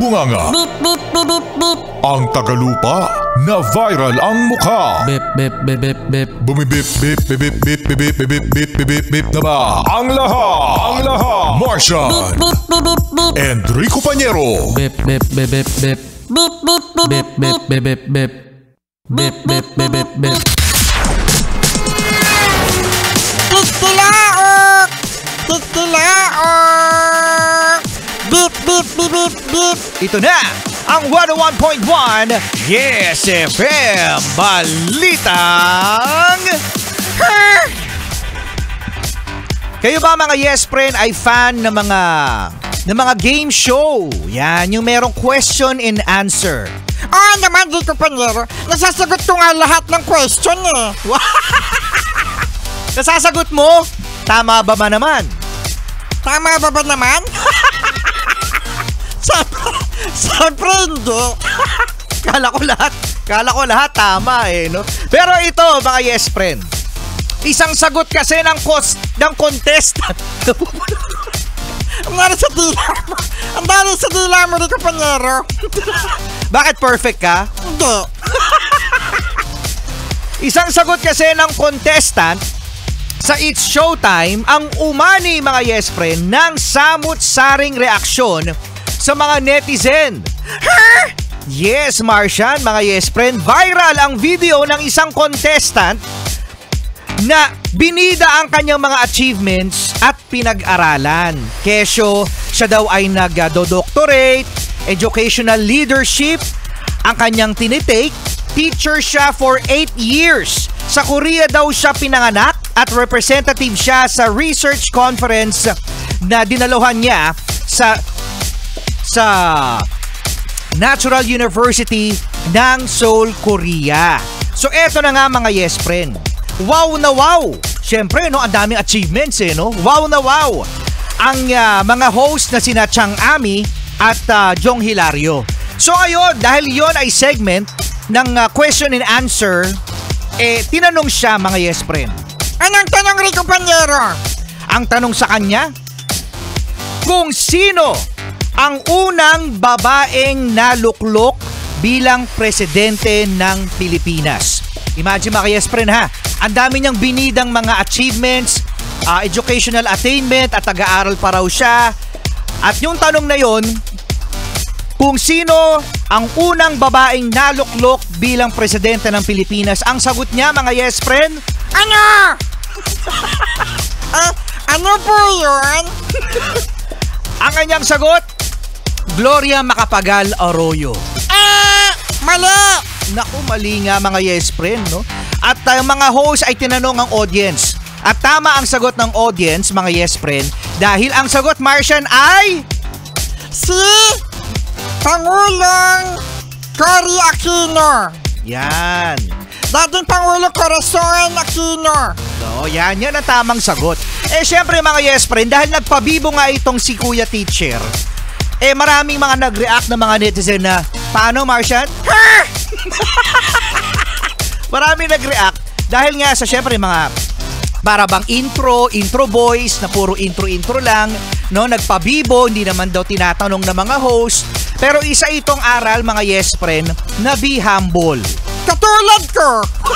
bunganga. Ang tagalupa na viral ang mukha. Bumibip bip bip bip bip bip bip bip bip bip na ba? Ang lahat. Martian. Enrico Pañero. Tikilaok! Tikilaok! Bip, bip, bip, bip, bip. Ito na ang 101.1 Yes FM Balitang Kayo ba mga Yes Friend ay fan ng mga game show? Yan, yung merong question and answer. Oo naman, Rico Pañero. Nasasagot ko nga lahat ng question eh. Nasasagot mo? Tama ba naman? Tama ba naman? Siyempre hindi. Kala ko lahat tama eh, no? Pero ito, mga Yes Friend, isang sagot kasi ng contestant. Ang dali sa dila mo. Ang dali sa dila mo, Rico Pañero. Bakit perfect ka? Hindi. Isang sagot kasi ng contestant sa It's Showtime ang umani, mga Yes Friend, ng samut-saring reaksyon sa mga netizen. Yes, Martian, mga Yes Friend, viral ang video ng isang contestant na binida ang kanyang mga achievements at pinag-aralan. Kesyo, siya daw ay nag-doctorate, educational leadership, ang kanyang tinitake, teacher siya for 8 years. Sa Korea daw siya pinanganak at representative siya sa research conference na dinaluhan niya sa Natural University ng Seoul, Korea. So eto na nga mga Yes Friend. Wow na wow! Siyempre, no, ang daming achievements eh, no? Wow na wow! Ang mga host na sina Chang Ami at Jong Hilario. So ayun, dahil yon ay segment ng question and answer, tinanong siya, mga Yes Friend. Anong tanong, Rico Pañero? Ang tanong sa kanya, kung sino ang unang babaeng naluklok bilang presidente ng Pilipinas. Imagine mga Yes Friend ha, ang dami niyang binidang mga achievements, educational attainment at taga-aral pa raw siya. At yung tanong na yon, kung sino ang unang babaeng naluklok bilang presidente ng Pilipinas, ang sagot niya mga Yes Friend, ano? Ano po yun? Ang kanyang sagot, Gloria Macapagal Arroyo. Mali! Naku, mali nga mga Yes Friend, no? At mga host ay tinanong ang audience. At tama ang sagot ng audience, mga Yes Friend, dahil ang sagot, Martian, ay si Pangulong Cory Aquino. yan. Dating Pangulo Corazon Aquino. No, yan ang tamang sagot. Syempre mga Yes Friend, dahil nagpabibo nga itong si Kuya Teacher, maraming mga nag-react na mga netizen na, paano Martian? Maraming nag-react dahil nga sa syempre mga para bang intro boys na puro intro lang, no? Nagpabibo, hindi naman daw tinatanong ng mga host. Pero isa itong aral, mga Yes Friend, na be humble. Katulad ko.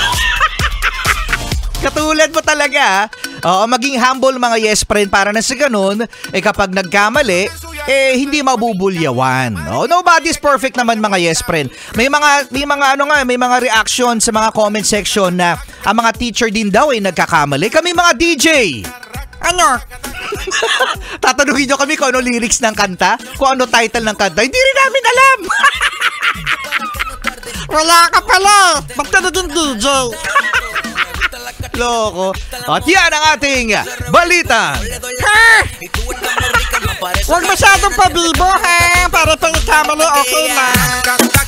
Katulad mo talaga. Oo, maging humble mga Yes Friend para na sa ganun, kapag nagkamali, hindi mabubulyawan. No? Nobody's perfect naman mga Yes Friend. May mga reaction sa mga comment section na ang mga teacher din daw ay nagkakamali. Kami mga DJ. Ano? Tatanungin nyo kami kung ano lyrics ng kanta, kung ano title ng kanta. Hindi rin namin alam. Wala ka pala. Ba't ka naging DJ? Loko. At yan ang ating balita. Huwag masyadong pabibo ha. Para pang ikamali, okay na.